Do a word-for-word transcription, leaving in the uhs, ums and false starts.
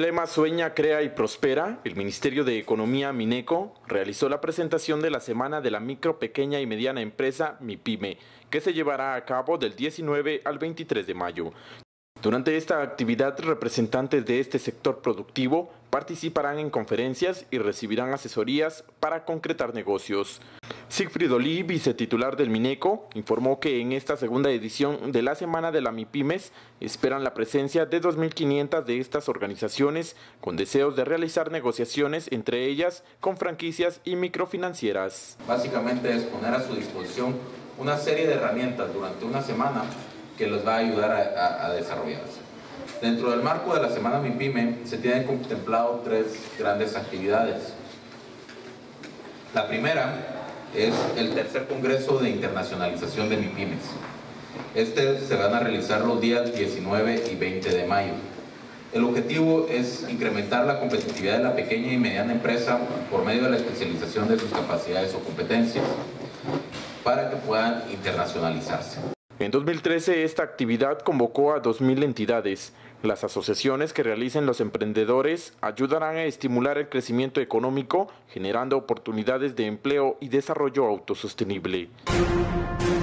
el lema Sueña, Crea y Prospera, el Ministerio de Economía Mineco realizó la presentación de la Semana de la Micro, Pequeña y Mediana Empresa MIPYME, que se llevará a cabo del diecinueve al veintitrés de mayo. Durante esta actividad, representantes de este sector productivo participarán en conferencias y recibirán asesorías para concretar negocios. Sigfrido Lee, vicetitular del Mineco, informó que en esta segunda edición de la Semana de la MIPYMES esperan la presencia de dos mil quinientas de estas organizaciones con deseos de realizar negociaciones entre ellas con franquicias y microfinancieras. Básicamente es poner a su disposición una serie de herramientas durante una semana que les va a ayudar a, a, a desarrollarse. Dentro del marco de la Semana MIPYME se tienen contemplado tres grandes actividades. La primera es el tercer Congreso de Internacionalización de MIPYMES. Este se van a realizar los días diecinueve y veinte de mayo. El objetivo es incrementar la competitividad de la pequeña y mediana empresa por medio de la especialización de sus capacidades o competencias para que puedan internacionalizarse. En dos mil trece, esta actividad convocó a dos mil entidades. Las asociaciones que realicen los emprendedores ayudarán a estimular el crecimiento económico, generando oportunidades de empleo y desarrollo autosostenible.